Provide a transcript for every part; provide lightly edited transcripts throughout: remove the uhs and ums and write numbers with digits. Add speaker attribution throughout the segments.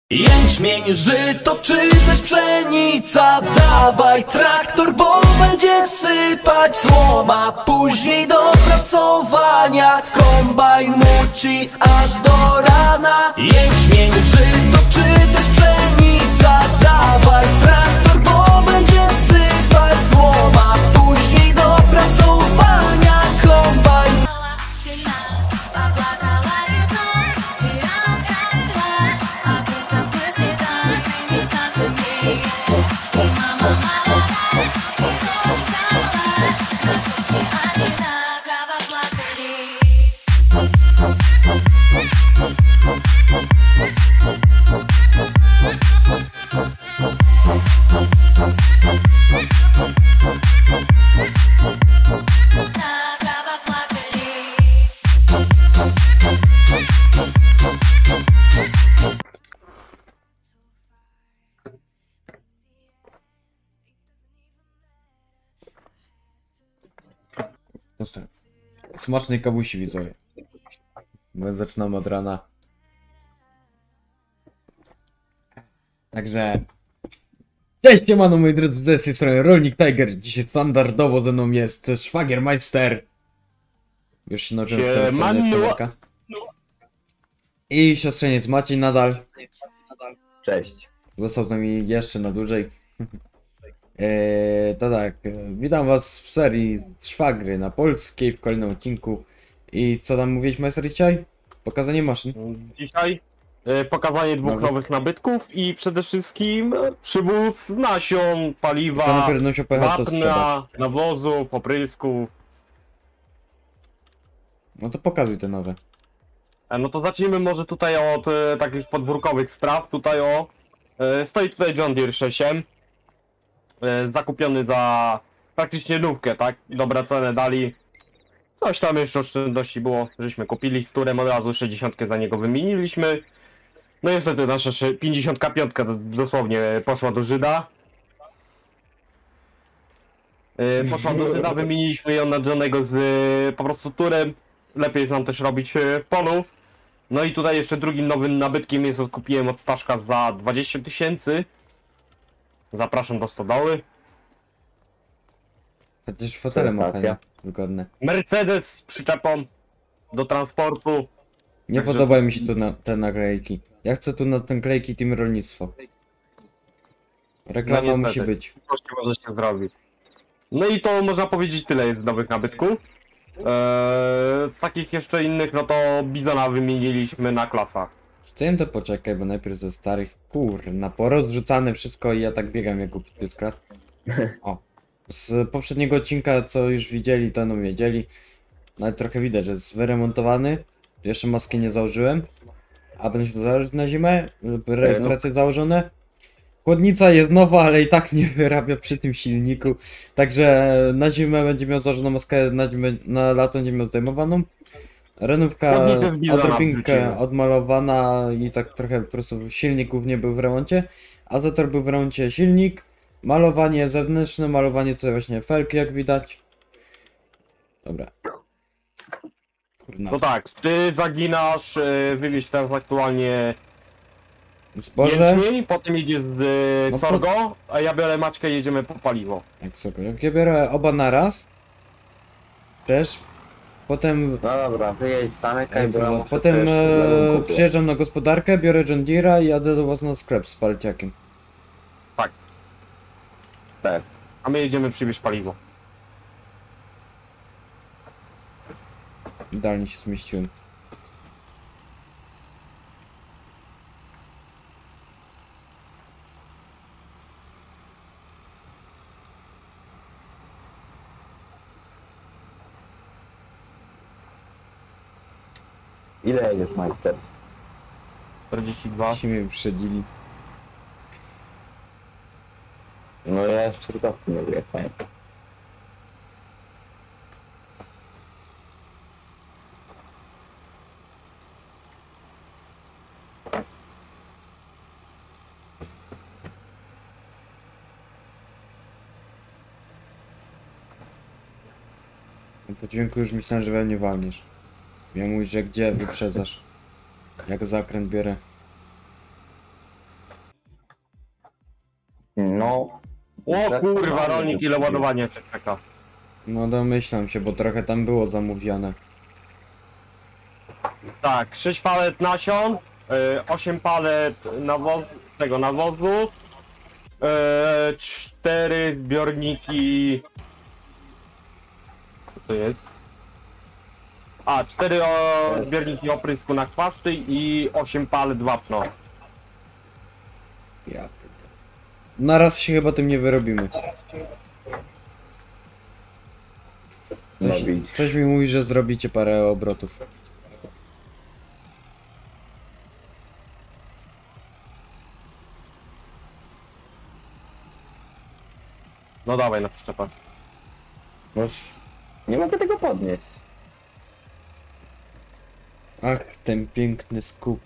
Speaker 1: Jęczmień, żyto czy też pszenica, dawaj traktor, bo będzie sypać słoma. Później do prasowania kombajn muci aż do rana. Jęczmień, żyto czy też pszenica, dawaj traktor, bo będzie sypać słoma. Później do prasowania kombajn.
Speaker 2: Smacznej kawusi, widzowie. My zaczynamy od rana. Także... Cześć, siemano moi drodzy, z tej strony Rolnik Tiger. Dzisiaj standardowo ze mną jest Szwagiermeister. Już się nauczyłem, że to jest kamerka. I siostrzeniec Maciej nadal.
Speaker 3: Cześć.
Speaker 2: Został z nami jeszcze na dłużej. To tak, witam was w serii Szwagry na polskiej w kolejnym odcinku. I co tam mówiłeś, Majster, dzisiaj? Pokazanie maszyn.
Speaker 3: Dzisiaj pokazanie dwóch nowych nabytków i przede wszystkim przywóz nasion, paliwa, wapna, nawozów, oprysków.
Speaker 2: No to pokazuj te nowe.
Speaker 3: No to zacznijmy może tutaj od takich już podwórkowych spraw. Tutaj stoi tutaj John Deere 6.8. Zakupiony za praktycznie nówkę, tak? Dobre ceny dali. Coś tam jeszcze oszczędności było, żeśmy kupili, z którym od razu 60 za niego wymieniliśmy. No niestety nasza 55 dosłownie poszła do Żyda. Poszła do Żyda, wymieniliśmy ją na Johnego z po prostu turem. Lepiej jest nam też robić w polu. No i tutaj jeszcze drugim nowym nabytkiem jest, kupiłem od Staszka za 20 000. Zapraszam do stodoły.
Speaker 2: Chociaż fotele ma fajne, wygodne.
Speaker 3: Mercedes z przyczepą do transportu.
Speaker 2: Nie
Speaker 3: Także...
Speaker 2: podobają mi się tu te naklejki. Ja chcę tu na te naklejki Team Rolnictwo. Reklama musi być.
Speaker 3: Coś może się zrobić. No i to można powiedzieć tyle jest z nowych nabytków. Z takich jeszcze innych, no to Bizona wymieniliśmy na klasach.
Speaker 2: Chciałem to poczekaj, bo najpierw ze starych, kurna, porozrzucane wszystko i ja tak biegam jak głupi z klas. O, z poprzedniego odcinka, co już widzieli, to no wiedzieli. Nawet trochę widać, że jest wyremontowany. Jeszcze maski nie założyłem. A będę się założyć na zimę. Rejestracje założone. Chłodnica jest nowa, ale i tak nie wyrabia przy tym silniku. Także na zimę będzie miał założoną maskę, na lato będzie miał zdejmowaną. Renówka odrobinkę odmalowana i tak trochę po prostu silnik głównie był w remoncie. Azotor był w remoncie, silnik. Malowanie zewnętrzne, malowanie tutaj właśnie felki jak widać. Dobra. Kurna.
Speaker 3: No tak, ty zaginasz, wywieźć teraz aktualnie
Speaker 2: zboże.
Speaker 3: Jęczmień, potem idzie z sorgo, a ja biorę Maćkę i jedziemy po paliwo.
Speaker 2: Jak sobie, jak ja biorę oba naraz. Też. Potem...
Speaker 3: No dobra, wyjedź zamykaj,
Speaker 2: potem przyjeżdżam na gospodarkę, biorę John Deere'a i jadę do was na sklep z palciakiem.
Speaker 3: Tak. Tak. A my jedziemy przywieźć paliwo.
Speaker 2: Idealnie się zmieściłem.
Speaker 3: Ile jedziesz, majster? 42.
Speaker 2: Ci mnie wyprzedzili.
Speaker 3: No ja jeszcze z nie wyjechałem.
Speaker 2: Po dźwięku już myślałem, że we mnie walniesz. Ja mówię, że gdzie wyprzedzasz. Jak zakręt biorę.
Speaker 4: No.
Speaker 3: O kurwa, rolnik, ile ładowanie czeka.
Speaker 2: No domyślam się, bo trochę tam było zamówione.
Speaker 3: Tak, 6 palet nasion, 8 palet nawozu, 4 zbiorniki... Co to jest? A, 4 zbiorniki oprysku na chwasty i 8 palet wapno.
Speaker 2: Ja. Na raz się chyba tym nie wyrobimy. Coś,
Speaker 4: Zrobić.
Speaker 2: coś mi mówi, że zrobicie parę obrotów.
Speaker 3: No dawaj na przyczepę.
Speaker 4: Noż, nie mogę tego podnieść.
Speaker 2: Ach, ten piękny skup.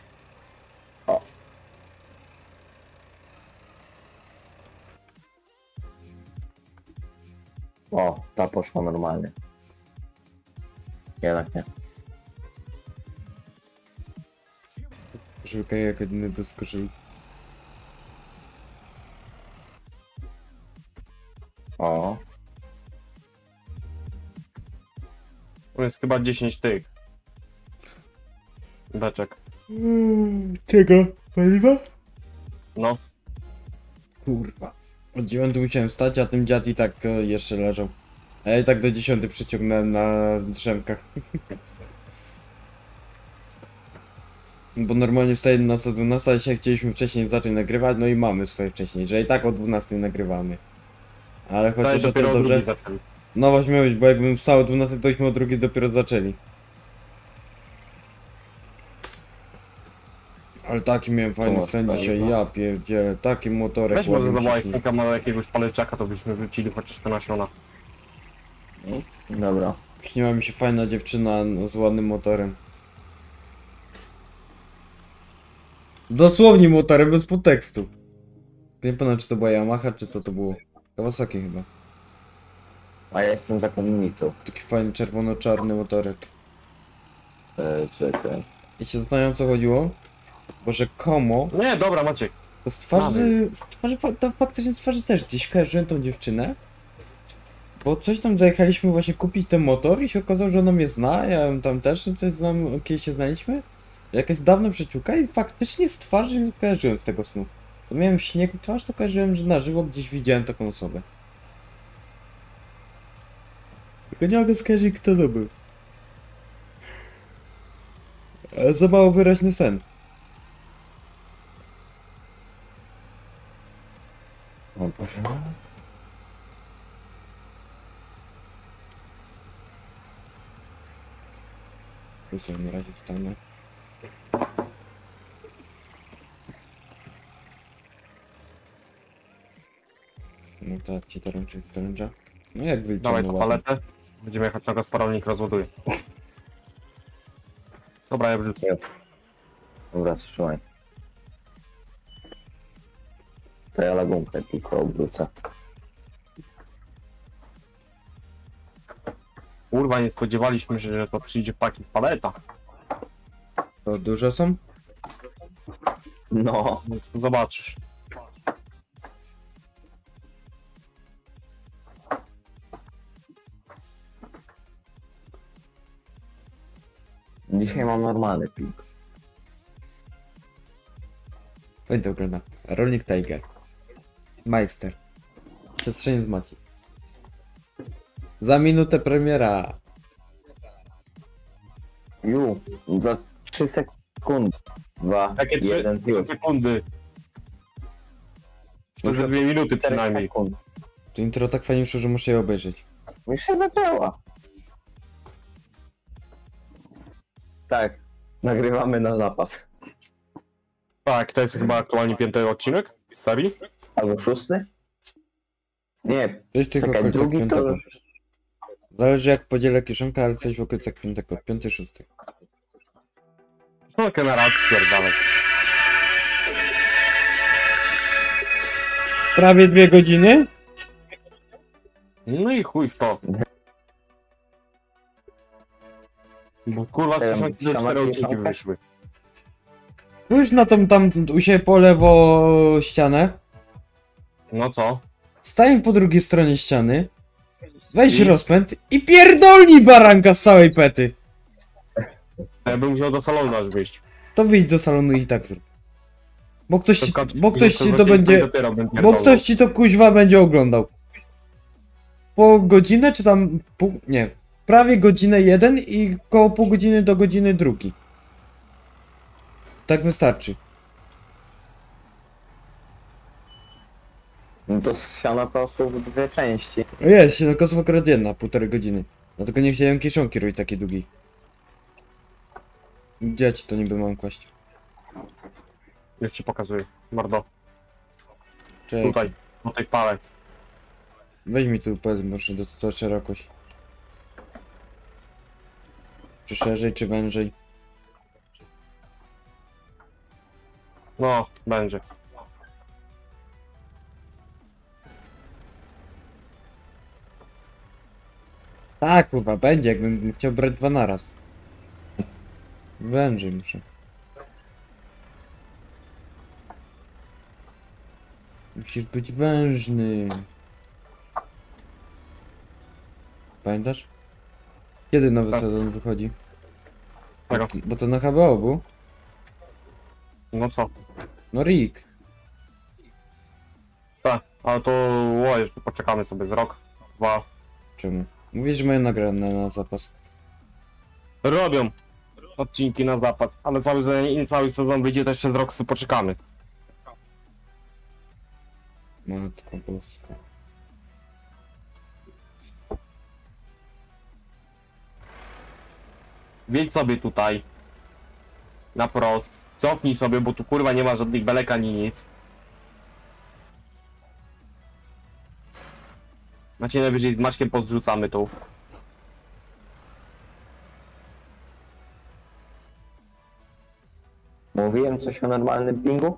Speaker 4: O, ta poszła normalnie. Jednak nie.
Speaker 2: Żółka jak jedyny bez koszuli.
Speaker 4: O,
Speaker 3: To jest chyba 10 tych. Beczek.
Speaker 2: Czego? Paliwa?
Speaker 3: No.
Speaker 2: Kurwa. Od 9 musiałem stać, a ten dziad i tak jeszcze leżał. A ja i tak do 10 przeciągnąłem na drzemkach. Bo normalnie wstaje 11-12, a dzisiaj chcieliśmy wcześniej zacząć nagrywać, no i mamy swoje wcześniej, że i tak o 12 nagrywamy. Ale
Speaker 3: To jest
Speaker 2: chociaż o
Speaker 3: dopiero
Speaker 2: to dobrze.
Speaker 3: drugi zaczął.
Speaker 2: No właśnie miał być, bo jakbym wstał o 12, to byśmy o drugiej dopiero zaczęli. Ale taki miałem fajny
Speaker 4: O,
Speaker 2: sen
Speaker 4: fajnie,
Speaker 2: dzisiaj,
Speaker 4: no.
Speaker 2: ja pierdzielę, taki motorek
Speaker 3: Weź może
Speaker 2: ładny
Speaker 3: zawołać
Speaker 2: przyszły.
Speaker 3: kilka jakiegoś paleczaka, to byśmy wrócili chociaż te nasiona.
Speaker 4: dobra.
Speaker 2: Śniła mi się fajna dziewczyna z ładnym motorem. Dosłownie motorem, bez podtekstu. Nie pamiętam, czy to była Yamaha, czy co to było. Kawasaki chyba.
Speaker 4: A ja jestem zakonnicą.
Speaker 2: Taki fajny czerwono-czarny motorek.
Speaker 4: Czekaj.
Speaker 2: I się zastanawiam, co chodziło. Bo że Komo,
Speaker 3: Nie, dobra Maciek.
Speaker 2: to to faktycznie z twarzy też gdzieś kojarzyłem tą dziewczynę. Bo coś tam zajechaliśmy właśnie kupić ten motor i się okazało, że ona mnie zna, ja ją tam też coś znam, kiedyś się znaliśmy. Jakaś dawna przyjaciółka i faktycznie z twarzy kojarzyłem z tego snu. To miałem śnieg twarz, to kojarzyłem, że na żywo gdzieś widziałem taką osobę. Tylko nie mogę skojarzyć, kto to był. Ale za mało wyraźny sen.
Speaker 4: O Boże.
Speaker 2: Tu sobie na razie stanę. No tak, ci to ręcza. No jak
Speaker 3: Dawaj
Speaker 2: wyliczone
Speaker 3: tą
Speaker 2: ładnie.
Speaker 3: paletę. Będziemy jechać na gospodarnik, rozładuje. Dobra, ja wrzucę.
Speaker 4: Dobra, trzymaj. To ja lagunkę tylko obrócę.
Speaker 3: Kurwa, nie spodziewaliśmy się, że to przyjdzie w takich paletach.
Speaker 2: To duże są?
Speaker 4: No.
Speaker 3: Zobaczysz.
Speaker 4: Dzisiaj mam normalny pik.
Speaker 2: Fajnie to wygląda. Rolnik Tiger. Majster. Siostrzeniec Maci. Za minutę premiera.
Speaker 4: Za 3 sekundy. 2,
Speaker 3: Jakie
Speaker 4: 1,
Speaker 3: 3 sekundy? To że 2 minuty przynajmniej.
Speaker 4: Sekund.
Speaker 2: To intro tak fajnie wyszło, że muszę je obejrzeć.
Speaker 4: Już się zaczęła. Tak. Nagrywamy na zapas.
Speaker 3: Tak, to jest chyba aktualnie 5. odcinek z serii.
Speaker 4: Albo 6? Nie.
Speaker 2: Coś w tych
Speaker 4: Czekaj,
Speaker 2: okolicach
Speaker 4: drugi to...
Speaker 2: piątego. Zależy jak podzielę kieszonkę, ale coś w okolicach piątego. 5-6.
Speaker 3: No, na raz pierdalej.
Speaker 2: Prawie 2 godziny?
Speaker 3: No i chuj w to. Bo kurwa z kieszonki ze 4 odcinki wyszły.
Speaker 2: Już na tą tam u siebie po lewo ścianę.
Speaker 3: No co?
Speaker 2: Stań po drugiej stronie ściany, weź
Speaker 3: I?
Speaker 2: rozpęd i pierdolnij baranka z całej pety.
Speaker 3: Ja bym musiał do salonu aż wyjść.
Speaker 2: To wyjdź do salonu i tak zrób. Bo ktoś ci to
Speaker 3: Dopiero
Speaker 2: będzie...
Speaker 3: bym
Speaker 2: Bo
Speaker 3: pierdolnął.
Speaker 2: ktoś ci to kuźwa będzie oglądał. Po godzinę czy tam pół... Nie. Prawie godzinę jeden i koło pół godziny do godziny drugi. Tak wystarczy.
Speaker 4: No to z siana to są w dwie części.
Speaker 2: Jest, się na akurat jedna, 1,5 godziny. Dlatego nie chciałem kieszonki robić takiej długiej. Gdzie ja ci to niby mam kłaść?
Speaker 3: Już ci pokazuję. Mordo.
Speaker 2: Czekaj.
Speaker 3: Tutaj. Do tej pale.
Speaker 2: Weź mi tu powiedz może do szerokość. Czy szerzej, czy wężej?
Speaker 3: No, będzie.
Speaker 2: Tak, kurwa, będzie, jakbym chciał brać dwa naraz. Wężej muszę. Musisz być wężny. Pamiętasz? Kiedy nowy
Speaker 3: Tak.
Speaker 2: sezon wychodzi?
Speaker 3: Czego?
Speaker 2: Bo to na HBO był.
Speaker 3: No co?
Speaker 2: No Rick.
Speaker 3: Tak, ale to jeszcze poczekamy sobie z rok, dwa.
Speaker 2: Czemu? Mówisz, że mają nagrane na zapas.
Speaker 3: Robią odcinki na zapas, ale cały sezon wyjdzie, też jeszcze z roku sobie poczekamy.
Speaker 2: Matko boska.
Speaker 3: Wiedź sobie tutaj. Na prost. Cofnij sobie, bo tu kurwa nie ma żadnych belek ani nic. Znaczy najwyżej z Maćkiem pozrzucamy tu.
Speaker 4: Mówiłem coś o normalnym pingu?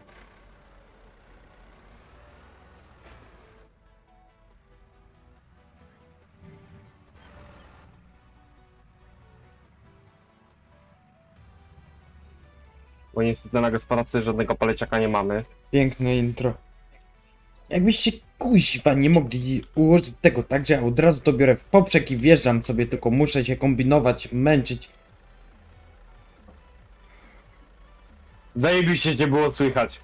Speaker 3: Bo niestety na gospodarce żadnego paleciaka nie mamy.
Speaker 2: Piękne intro. Jakbyście kuźwa nie mogli ułożyć tego tak, że ja od razu to biorę w poprzek i wjeżdżam sobie, tylko muszę się kombinować, męczyć.
Speaker 3: Zajebiście cię było słychać.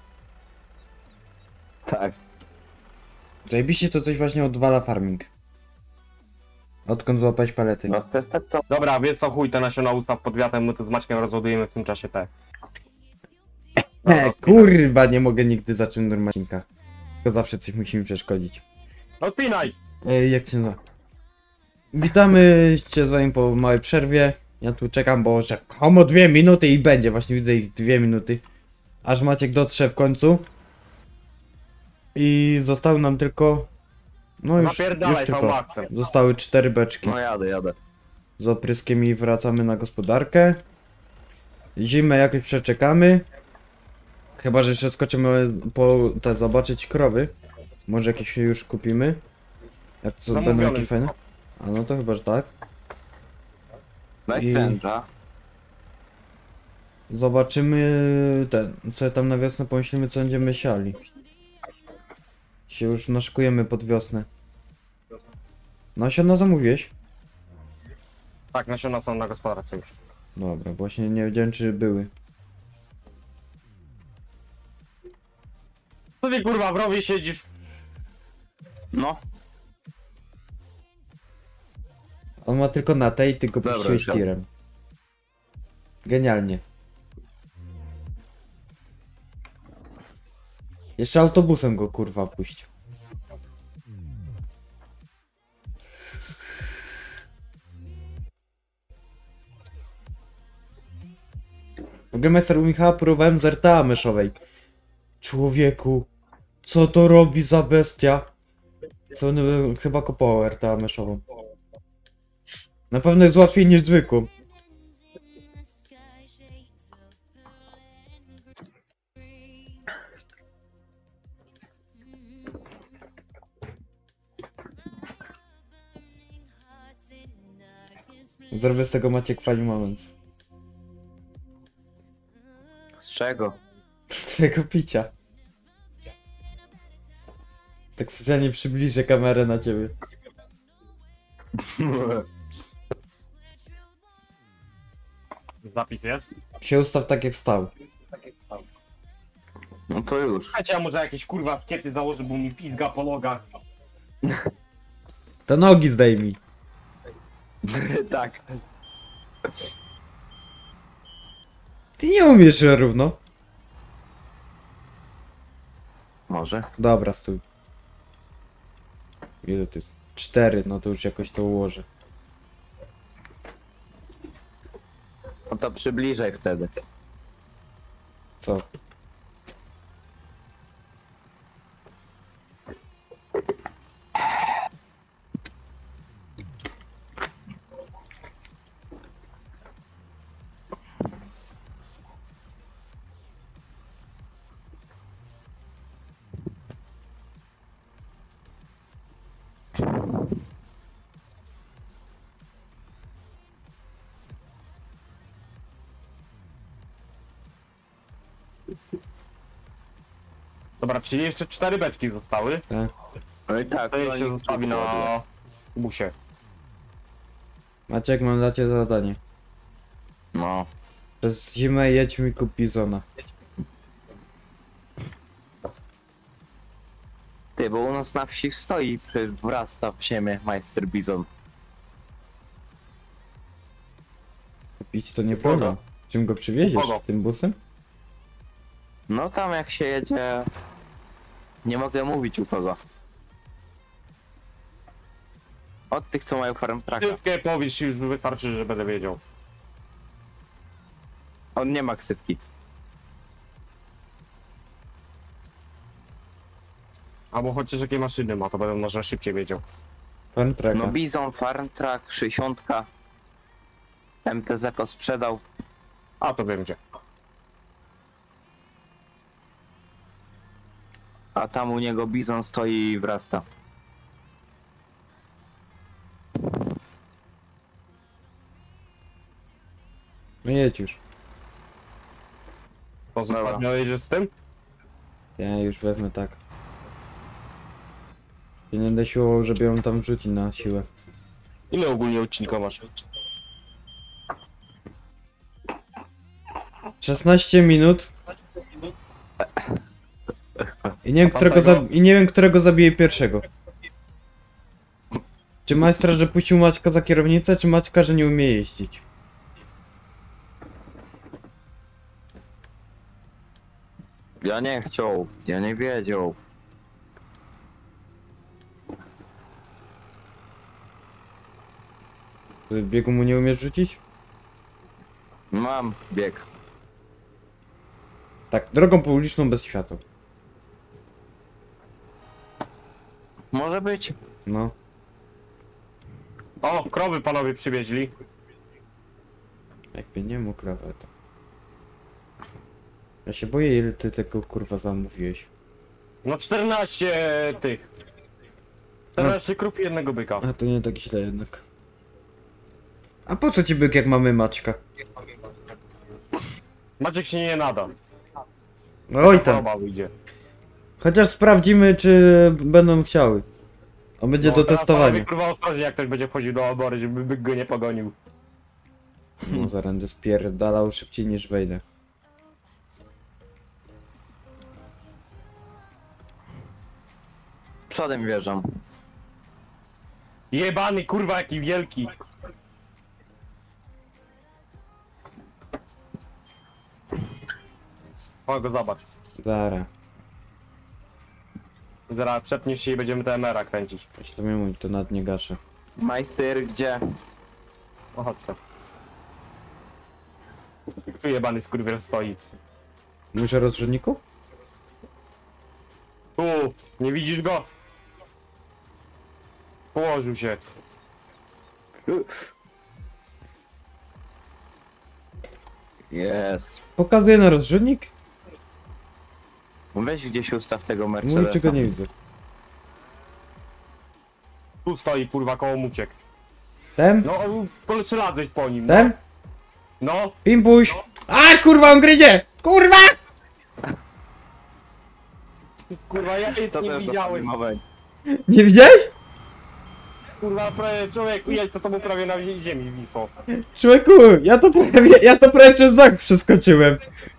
Speaker 4: Tak.
Speaker 2: Zajebiście to coś właśnie odwala farming. Odkąd złapać palety.
Speaker 4: No to jest tak co?
Speaker 3: Dobra, wiesz co, chuj, te nasiona ustaw pod wiatrem, my to z Maćkiem rozładujemy w tym czasie te.
Speaker 2: Kurwa, nie mogę nigdy zacząć normalnika. Tylko zawsze coś musi mi przeszkodzić.
Speaker 3: Odpinaj!
Speaker 2: Jak się nazywa? Witamy cię z wami po małej przerwie. Ja tu czekam, bo rzekomo 2 minuty i będzie. Właśnie widzę ich 2 minuty. Aż Maciek dotrze w końcu. I zostały nam tylko... No już
Speaker 3: Napierdalaj
Speaker 2: tylko.
Speaker 3: V-Maxem.
Speaker 2: Zostały 4 beczki.
Speaker 4: No jadę.
Speaker 2: Z opryskiem i wracamy na gospodarkę. Zimę jakoś przeczekamy. Chyba, że jeszcze skoczymy zobaczyć krowy. Może jakieś już kupimy. Jak to będą
Speaker 3: Zamówione
Speaker 2: jakieś fajne? A no to chyba, że tak.
Speaker 4: Weź
Speaker 2: I-
Speaker 4: sędzia.
Speaker 2: Zobaczymy sobie tam na wiosnę pomyślimy, co będziemy siali. Się już naszykujemy pod wiosnę. Nasiona zamówiłeś?
Speaker 3: Tak, nasiona są na gospodarce już.
Speaker 2: Dobra, właśnie nie wiedziałem, czy były.
Speaker 3: Co ty kurwa w rowie siedzisz?
Speaker 4: No.
Speaker 2: On ma tylko na tej, ty go
Speaker 4: Dobra,
Speaker 2: puściłeś
Speaker 4: już jadę.
Speaker 2: tirem. Genialnie. Jeszcze autobusem go kurwa puść. W ogóle majster u Michała próbowałem z RTA myszowej. Człowieku, co to robi za bestia? Co on chyba kopał RTA myszową. Na pewno jest łatwiej niż zwykłą. Zrobię z tego Maciek Funny Moments.
Speaker 4: Z czego?
Speaker 2: Z twojego picia. Tak specjalnie przybliżę kamerę na ciebie.
Speaker 3: Zapis jest?
Speaker 2: Się ustaw tak jak stał.
Speaker 4: No to już.
Speaker 3: Słuchajcie, ja może jakieś kurwa skiety założę, bo mi pizga po nogach.
Speaker 2: To nogi zdejmij.
Speaker 4: Tak.
Speaker 2: Ty nie umiesz równo.
Speaker 4: Może.
Speaker 2: Dobra, stój. Ile to jest? 4, no to już jakoś to ułożę.
Speaker 4: No to przybliżaj wtedy.
Speaker 2: Co?
Speaker 3: Dobra, czyli jeszcze 4 beczki zostały.
Speaker 2: Tak?
Speaker 4: No i tak,
Speaker 3: To je
Speaker 4: no
Speaker 3: się
Speaker 4: i
Speaker 3: zostawi na busie.
Speaker 2: Maciek, mam dla ciebie zadanie.
Speaker 4: No.
Speaker 2: Przez zimę jedź mi kup bizona.
Speaker 4: Ty, bo u nas na wsi stoi, wrasta w ziemię majster bizon.
Speaker 2: Kupić to nie problem. Czym go przywieziesz?
Speaker 3: Kogo?
Speaker 2: Tym busem?
Speaker 4: No tam jak się jedzie... Nie mogę mówić u kogo. Od tych, co mają farm trucka.
Speaker 3: Szybkie powiesz, już wystarczy, że będę wiedział.
Speaker 4: On nie ma ksywki.
Speaker 3: Albo chociaż jakie maszyny ma, to będę może szybciej wiedział.
Speaker 2: Farm trucka.
Speaker 4: No bizon, farm truck, 60. MTZ to sprzedał.
Speaker 3: A to wiem gdzie.
Speaker 4: A tam u niego bizon stoi i wrasta.
Speaker 2: No jedź już.
Speaker 3: To
Speaker 4: Dobra.
Speaker 3: zostawiałeś z tym?
Speaker 2: Ja już wezmę tak. Ja nie będę siłował, żeby ją tam wrzucić na siłę.
Speaker 3: Ile ogólnie odcinka masz?
Speaker 2: 16 minut. I nie wiem,
Speaker 3: Tamtego?
Speaker 2: nie wiem, którego zabiję pierwszego. Czy majstra, że puścił Maćka za kierownicę, czy Maćka, że nie umie jeździć?
Speaker 4: Ja nie chciał, ja nie wiedział.
Speaker 2: Biegu mu nie umiesz rzucić?
Speaker 4: Mam bieg.
Speaker 2: Tak, drogą publiczną bez światła.
Speaker 4: Może być.
Speaker 2: No.
Speaker 3: O, krowy panowie przywieźli.
Speaker 2: Jakby nie mógł to. Ja się boję, ile ty tego kurwa zamówiłeś.
Speaker 3: No 14 tych. 14 krów i jednego byka.
Speaker 2: A to nie tak źle jednak. A po co ci byk, jak mamy Maćka?
Speaker 3: Maciek się nie nada.
Speaker 2: Oj tam.
Speaker 3: Choroba wyjdzie.
Speaker 2: Chociaż sprawdzimy, czy będą chciały. A będzie do
Speaker 3: teraz
Speaker 2: testowania.
Speaker 3: panowie, kurwa ostrożnie, jak ktoś będzie wchodził do obory, żeby byk go nie pogonił.
Speaker 2: No zaraz będę spierdalał szybciej niż wejdę.
Speaker 4: Przodem wjeżdżam.
Speaker 3: Jebany kurwa jaki wielki. O go zobacz.
Speaker 2: Zara.
Speaker 3: Zaraz przepniesz się i będziemy TMR-a kręcić.
Speaker 2: Jeśli to miałem mówić, to nad nie gaszę.
Speaker 4: Majster, gdzie?
Speaker 3: O chodź to. Tu jebany skurwiel stoi.
Speaker 2: Mówisz o rozrzutniku?
Speaker 3: Tu, nie widzisz go? Położył się.
Speaker 4: Jest.
Speaker 2: Pokazuję na rozrzutnik?
Speaker 4: Weź gdzieś ustaw tego
Speaker 2: Mówi,
Speaker 4: Mercedesa.
Speaker 2: czego nie widzę.
Speaker 3: Tu stoi kurwa koło muciek.
Speaker 2: Ten?
Speaker 3: No, przelazłeś po nim.
Speaker 2: Ten?
Speaker 3: No,
Speaker 2: Pimpuś! A kurwa, on gryzie! Kurwa!
Speaker 3: Kurwa, ja jej
Speaker 4: To
Speaker 3: nie
Speaker 4: też
Speaker 3: widziałem.
Speaker 4: moment.
Speaker 2: Nie widziałeś?
Speaker 3: Kurwa, prawie człowieku, jajca to mu prawie na ziemi wiszą.
Speaker 2: Człowieku, ja to prawie przez zak przeskoczyłem.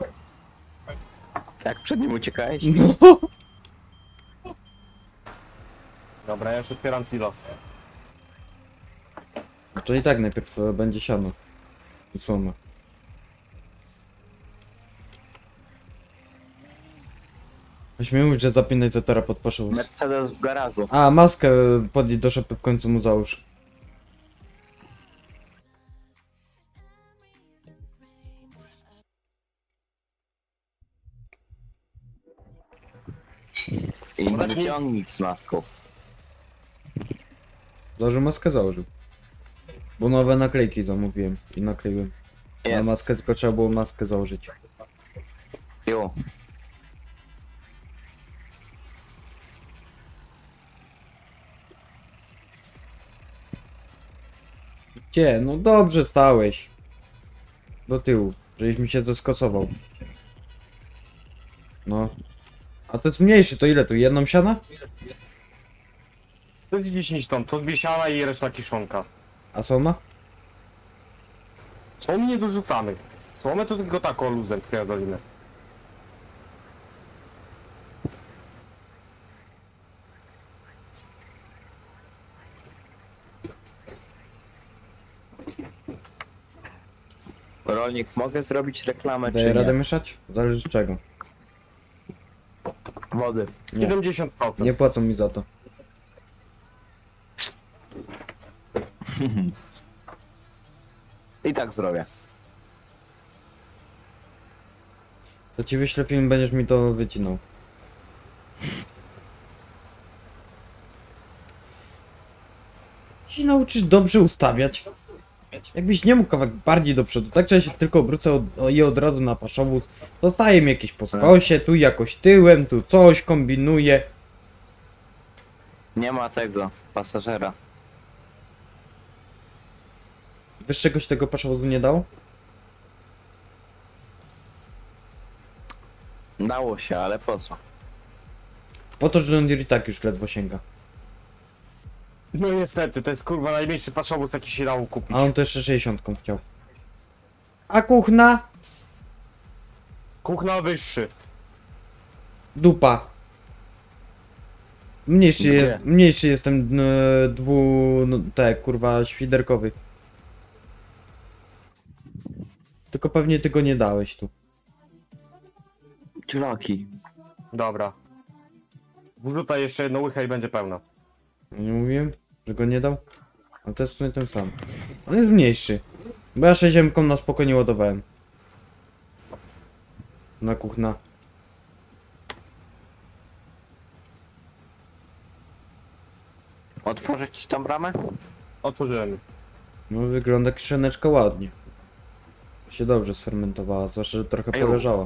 Speaker 4: Jak przed nim uciekałeś?
Speaker 2: No.
Speaker 3: Dobra, ja już otwieram silos.
Speaker 2: Czyli tak, najpierw będzie siano. I słoma. Weźmy już, że zapinać Zetora pod paszowóz.
Speaker 4: Mercedes w garażu.
Speaker 2: A, maskę podjedź do szopy w końcu mu załóż.
Speaker 4: I wyciągnik z maską.
Speaker 2: Założył maskę, założył. Bo nowe naklejki zamówiłem i nakleiłem. Na
Speaker 4: Jest.
Speaker 2: maskę tylko trzeba było maskę założyć.
Speaker 4: Jo.
Speaker 2: Gdzie? No dobrze stałeś. Do tyłu, żeś mi się zaskocował. No. A to jest mniejszy, to ile tu? Jedną siana?
Speaker 3: To jest 10 ton, to 2 siana i reszta kiszonka.
Speaker 2: A słoma?
Speaker 3: Słomy nie dorzucamy. Słomy to tylko tak o luzem pierdolimy.
Speaker 4: Rolnik, mogę zrobić reklamę
Speaker 2: Daję
Speaker 4: czy
Speaker 2: radę
Speaker 4: nie?
Speaker 2: mieszać? Zależy z czego.
Speaker 4: Wody.
Speaker 2: Nie.
Speaker 3: 70%.
Speaker 2: Nie płacą mi za to.
Speaker 4: I tak zrobię.
Speaker 2: To ci wyślę film, będziesz mi to wycinał. Ci nauczysz dobrze ustawiać. Jakbyś nie mógł kawałek bardziej do przodu, tak że ja się tylko obrócę i od razu na paszowóz. Dostaję mi jakieś po skosie, tu jakoś tyłem, tu coś kombinuję.
Speaker 4: Nie ma tego pasażera.
Speaker 2: Wyższegoś tego paszowozu nie dało?
Speaker 4: Dało się, ale po co?
Speaker 2: Po to, że John Deere i tak już ledwo sięga.
Speaker 3: No niestety, to jest kurwa najmniejszy paszowóz jaki się dało kupić.
Speaker 2: A on to jeszcze 60 chciał. A kuchna?
Speaker 3: Kuchna wyższy.
Speaker 2: Dupa.
Speaker 4: Gdzie?
Speaker 2: Mniejszy jest ten no, kurwa, świderkowy. Tylko pewnie tego nie dałeś tu.
Speaker 4: Ciulaki.
Speaker 3: Dobra. Wrzucaj jeszcze jedną łychę i będzie pełna.
Speaker 2: Nie mówiłem, że go nie dał? A to jest w sumie ten sam. On jest mniejszy. Bo ja 6 na spokojnie ładowałem. Na kuchna.
Speaker 4: Otworzyć ci tą bramę?
Speaker 3: Otworzyłem.
Speaker 2: No wygląda kiszoneczka ładnie. Się dobrze sfermentowała, zwłaszcza, że trochę
Speaker 4: Eju.
Speaker 2: poleżała.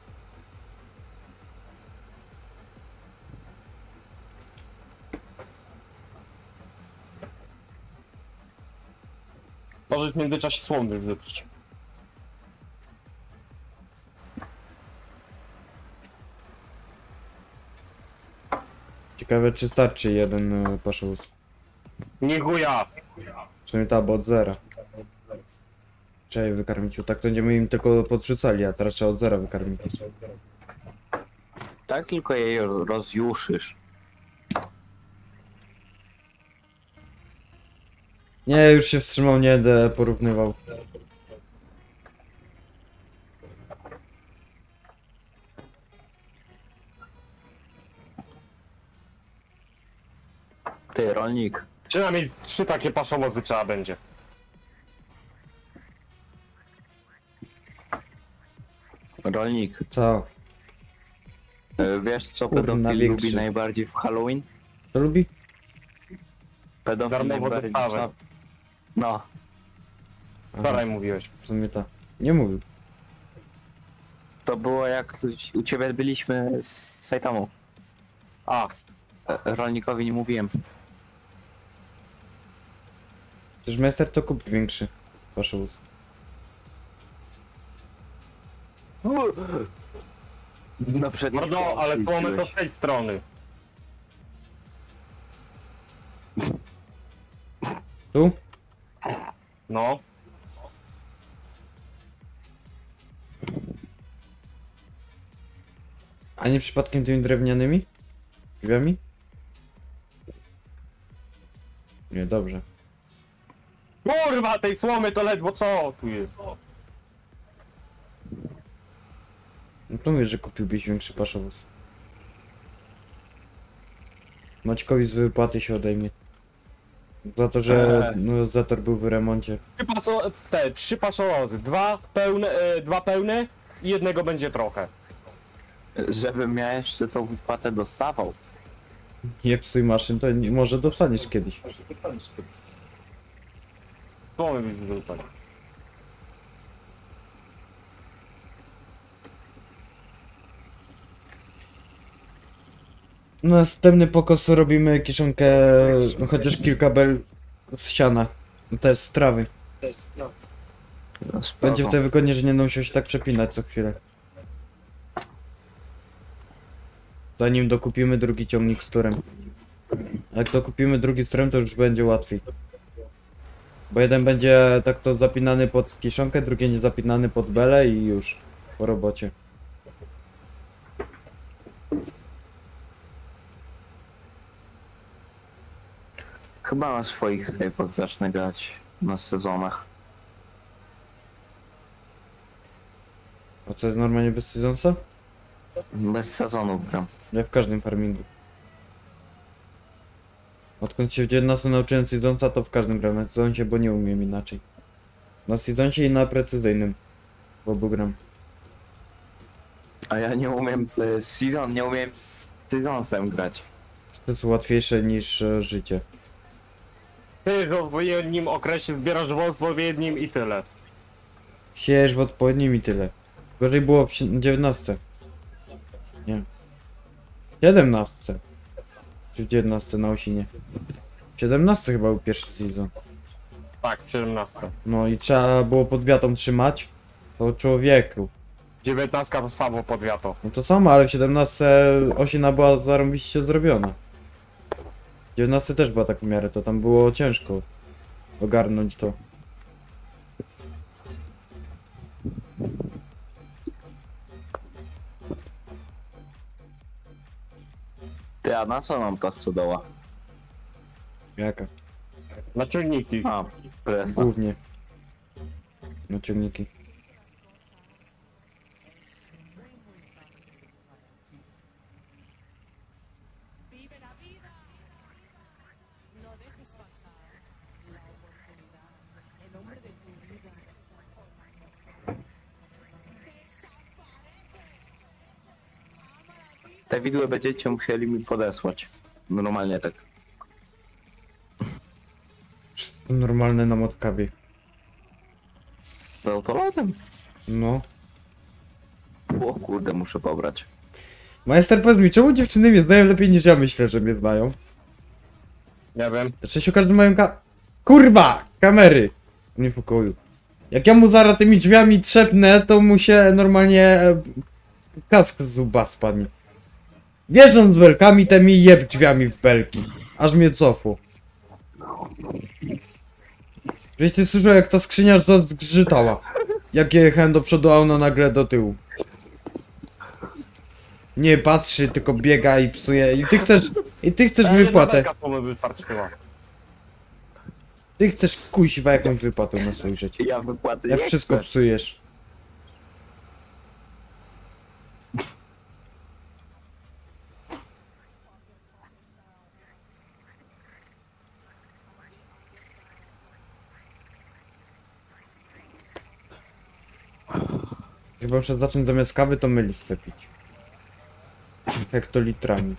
Speaker 3: Możesz w międzyczasie słomy wrzucić.
Speaker 2: Ciekawe, czy starczy jeden paszowóz.
Speaker 3: Nie chuja!
Speaker 2: Przynajmniej ta, bo od zera. Trzeba je wykarmić, bo tak to będziemy im tylko podrzucali, a teraz trzeba od zera wykarmić.
Speaker 4: Tak tylko jej rozjuszysz.
Speaker 2: Nie, już się wstrzymał, nie będę porównywał.
Speaker 4: Ty, rolnik.
Speaker 3: Przynajmniej 3 takie paszowozy trzeba będzie.
Speaker 4: Rolnik.
Speaker 2: Co?
Speaker 4: Wiesz co
Speaker 2: Kurna,
Speaker 4: pedofil
Speaker 2: większy.
Speaker 4: lubi najbardziej w Halloween?
Speaker 2: To lubi?
Speaker 4: Pedofil
Speaker 3: Darmowo
Speaker 4: najbardziej...
Speaker 3: dostawę.
Speaker 4: No.
Speaker 3: Wczoraj mówiłeś.
Speaker 2: W sumie ta. Nie mówił.
Speaker 4: To było jak u ciebie byliśmy z Saitamo.
Speaker 3: A,
Speaker 4: Rolnikowi nie mówiłem.
Speaker 2: Przecież Mester to kup większy paszowóz.
Speaker 4: No przecież...
Speaker 3: Mordo, ale słomę to z tej strony.
Speaker 2: Tu?
Speaker 3: No.
Speaker 2: A nie przypadkiem tymi drewnianymi? Drzwiami? Nie, dobrze.
Speaker 3: Kurwa, tej słomy to ledwo co tu jest.
Speaker 2: No to mówię, że kupiłbyś większy paszowóz. Maćkowi z wypłaty się odejmie. Za to, że no, Zator był w remoncie.
Speaker 3: Trzy paszołozy, dwa pełne i jednego będzie trochę.
Speaker 4: Żebym ja jeszcze tą wypłatę dostawał.
Speaker 2: Nie psuj maszyn, to może dostaniesz kiedyś.
Speaker 3: Słomy byś wyrzucać.
Speaker 2: Następny pokos robimy kieszonkę, chociaż kilka bel z siana. To jest z trawy.
Speaker 4: No, spoko.
Speaker 2: Będzie wtedy wygodnie, że nie będą musiał się tak przepinać co chwilę. Zanim dokupimy drugi ciągnik z turem. Jak dokupimy drugi z turem, to już będzie łatwiej. Bo jeden będzie tak to zapinany pod kieszonkę, drugi nie zapinany pod belę i już po robocie.
Speaker 4: Chyba na swoich save'ach zacznę grać na sezonach.
Speaker 2: A co jest normalnie bez sezonsa?
Speaker 4: Bez sezonów gram.
Speaker 2: Ja w każdym farmingu. Odkąd się w 19 nauczyłem sezonsa, to w każdym gram na sezonsie, bo nie umiem inaczej. Na sezonsie i na precyzyjnym. W obu gram.
Speaker 4: A ja nie umiem nie umiem z sezonsem grać.
Speaker 2: To jest łatwiejsze niż życie.
Speaker 3: Ty w odpowiednim okresie zbierasz w odpowiednim i tyle.
Speaker 2: Siejesz w odpowiednim i tyle. Gorzej było w 19. Nie. 17. Czy w 19 na Osinie. 17 chyba był pierwszy sezon.
Speaker 3: Tak, 17.
Speaker 2: No i trzeba było pod wiatą trzymać. To człowieku.
Speaker 3: 19 to samo podwiato.
Speaker 2: No to samo, ale w 17 Osina była zarąbiście zrobiona. W 19 też była tak w miarę, to tam było ciężko ogarnąć to.
Speaker 4: Ty, a na co nam ta stodoła?
Speaker 2: Jaka?
Speaker 3: Na ciągniki.
Speaker 4: A, presa.
Speaker 2: Głównie. No ciągniki.
Speaker 5: Vive la vida. No dejes pasar la oportunidad. El hombre de tu vida.
Speaker 4: Te widły będziecie musieli mi podesłać. Normalnie tak.
Speaker 2: Wszystko normalne na motkawie.
Speaker 4: Z autolotem?
Speaker 2: No.
Speaker 4: O kurde, muszę pobrać.
Speaker 2: Majster, powiedz mi, czemu dziewczyny mnie znają lepiej niż ja myślę, że mnie znają?
Speaker 3: Nie wiem.
Speaker 2: Czesiu, każdy mają Kurwa! Kamery! Nie w pokoju. Jak ja mu zaraz tymi drzwiami trzepnę, to mu się normalnie kask z łba spadnie. Wjeżdżąc z belkami, te mi jeb drzwiami w belki. Aż mnie cofło. Żeś ty słyszał, jak ta skrzynia zgrzytała. Jak jechałem do przodu, a ona nagle do tyłu. Nie patrzy, tylko biega i psuje. I ty chcesz wypłatę.
Speaker 3: Jedna słomy wystarczyła.
Speaker 2: Ty chcesz kuźwa jakąś wypłatę na swoje życie.
Speaker 4: Ja wypłaty
Speaker 2: Jak
Speaker 4: nie
Speaker 2: wszystko
Speaker 4: chcę.
Speaker 2: psujesz. Chyba muszę zacząć zamiast kawy to mylisce pić. Hektolitrami.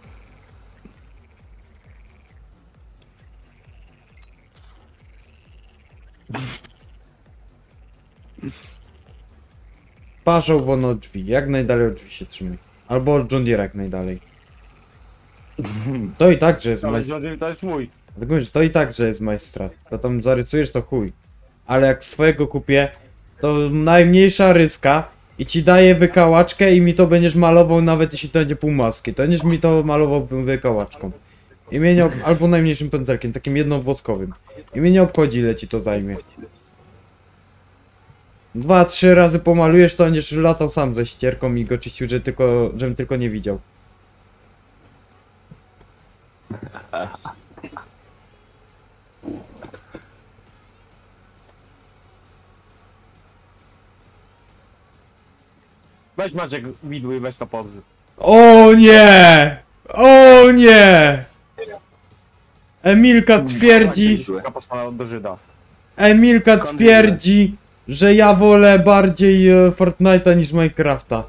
Speaker 2: Paszą won od drzwi, jak najdalej od drzwi się trzymaj. Albo od John Deere jak najdalej. To i tak, że jest
Speaker 3: Ale
Speaker 2: majstra.
Speaker 3: to jest mój.
Speaker 2: Tylko mówię, że to i tak, że jest majstra. To tam zarysujesz to chuj. Ale jak swojego kupię, to najmniejsza ryska i ci daję wykałaczkę i mi to będziesz malował nawet jeśli to będzie półmaski. To będziesz mi to malował wykałaczką. I mnie nie albo najmniejszym pędzelkiem, takim jednowoskowym. I mnie nie obchodzi ile ci to zajmie. 2-3 razy pomalujesz, to będziesz latał sam ze ścierką i go czyścił, żebym tylko nie widział.
Speaker 3: Weź Maciek widły i weź to podrzyw.
Speaker 2: O nie! O nie! Emilka twierdzi,
Speaker 3: Taka poszła do Żyda.
Speaker 2: Emilka twierdzi, że ja wolę bardziej Fortnite'a niż Minecrafta.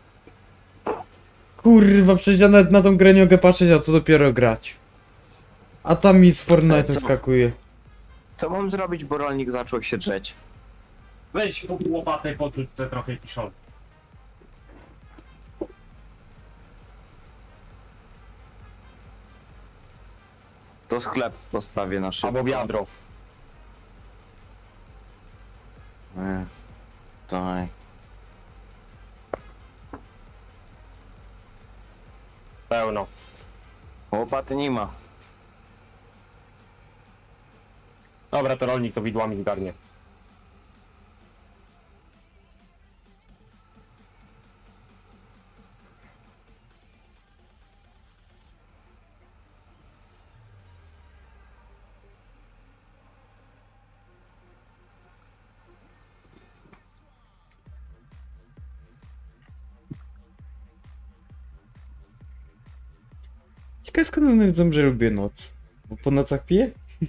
Speaker 2: Kurwa, przecież ja nawet na tą grę nie mogę patrzeć, a co dopiero grać. A tam mi z Fortnite'em skakuje.
Speaker 4: Co mam zrobić, bo rolnik zaczął się drzeć?
Speaker 3: Weź kup łopatę i poczuć te trochę kiszone.
Speaker 4: To sklep postawię na szybko.
Speaker 3: Albo wiadro.
Speaker 4: Nie. Daj.
Speaker 3: Pełno.
Speaker 4: Łopaty nie ma.
Speaker 3: Dobra, to rolnik to widłami zgarnie.
Speaker 2: Ciekawe skąd one wiedzą, że lubię noc. Bo po nocach piję?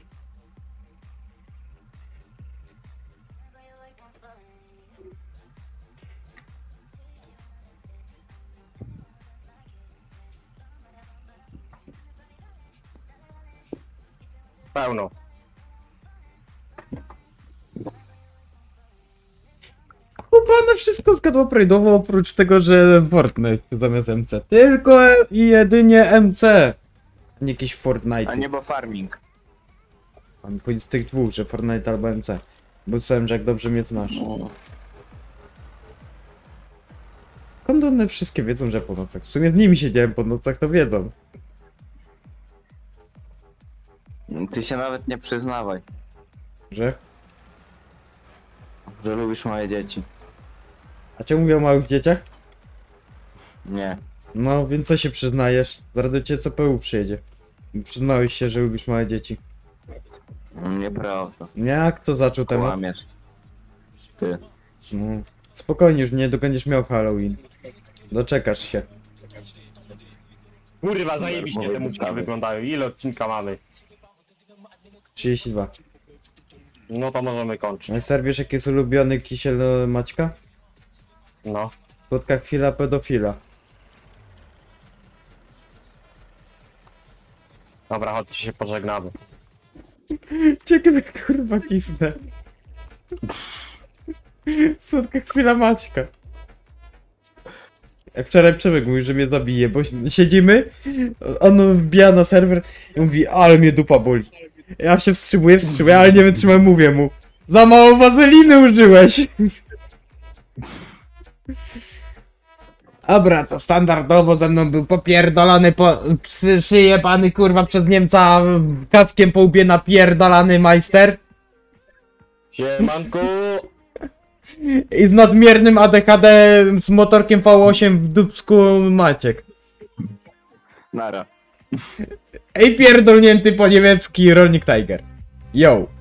Speaker 3: Pełno.
Speaker 2: Chyba na wszystko zgadła prajdowo, oprócz tego, że Fortnite zamiast MC. Tylko i jedynie MC. Nie jakiś Fortnite.
Speaker 4: A nie bo farming.
Speaker 2: A mi chodzi z tych dwóch, że Fortnite albo MC. Bo słyszałem, że jak dobrze mnie znasz.
Speaker 4: No.
Speaker 2: Skąd one wszystkie wiedzą, że po nocach? W sumie z nimi siedziałem po nocach, to wiedzą.
Speaker 4: Ty się nawet nie przyznawaj,
Speaker 2: Że?
Speaker 4: że lubisz moje dzieci.
Speaker 2: A czemu mówię o małych dzieciach?
Speaker 4: Nie.
Speaker 2: No, więc co się przyznajesz? Zaraz do ciebie CPU przyjedzie. Przyznałeś się, że lubisz małe dzieci.
Speaker 4: Nieprawda.
Speaker 2: Nie, a kto zaczął temat?
Speaker 4: Kłamiesz. Ty.
Speaker 2: No. Spokojnie, już niedługo będziesz miał Halloween. Doczekasz się.
Speaker 3: Kurwa, zajebiście te
Speaker 4: Darmowe
Speaker 3: muszki
Speaker 4: wystawy.
Speaker 3: wyglądają. Ile odcinka mamy?
Speaker 2: 32.
Speaker 3: No to możemy kończyć.
Speaker 2: A ser, wiesz jaki jest ulubiony kisiel Maćka?
Speaker 3: No.
Speaker 2: Słodka chwila pedofila.
Speaker 3: Dobra, chodźcie się pożegnamy.
Speaker 2: Ciekawe kurwa kisnę. Słodka chwila Maćka. Jak wczoraj Przemek mówił, że mnie zabije, bo siedzimy, on wbija na serwer i mówi, ale mnie dupa boli. Ja się wstrzymuję, ale nie wytrzymam, mówię mu. Za mało wazeliny użyłeś. Dobra, to standardowo ze mną był popierdolony, przyjebany kurwa przez Niemca kaskiem po łbie napierdolany majster.
Speaker 3: Siemanku!
Speaker 2: I z nadmiernym ADHD z motorkiem V8 w dupsku Maciek.
Speaker 4: Nara.
Speaker 2: Ej pierdolnięty po niemiecki rolnik Tiger. Yo.